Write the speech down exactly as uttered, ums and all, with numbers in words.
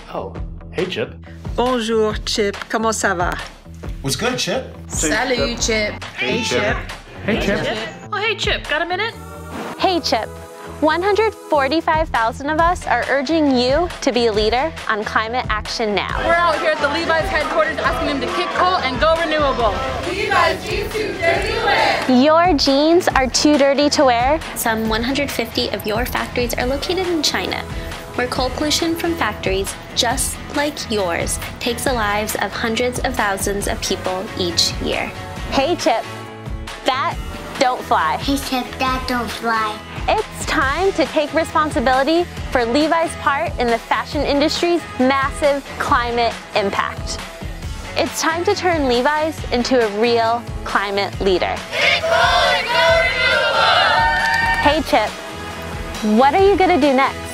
Oh, hey Chip. Bonjour Chip, comment ça va? What's good, Chip? Salut, Chip. Hey Chip. Hey Chip. Oh, hey, Chip, got a minute? Hey Chip, one hundred forty-five thousand of us are urging you to be a leader on climate action now. We're out here at the Levi's headquarters asking them to kick coal and go renewable. Levi's jeans too dirty to wear. Your jeans are too dirty to wear. Some one hundred fifty of your factories are located in China, where coal pollution from factories, just like yours, takes the lives of hundreds of thousands of people each year. Hey Chip, that don't fly. Hey Chip, that don't fly. It's time to take responsibility for Levi's part in the fashion industry's massive climate impact. It's time to turn Levi's into a real climate leader. Kick coal and go renewable. Hey Chip, what are you gonna do next?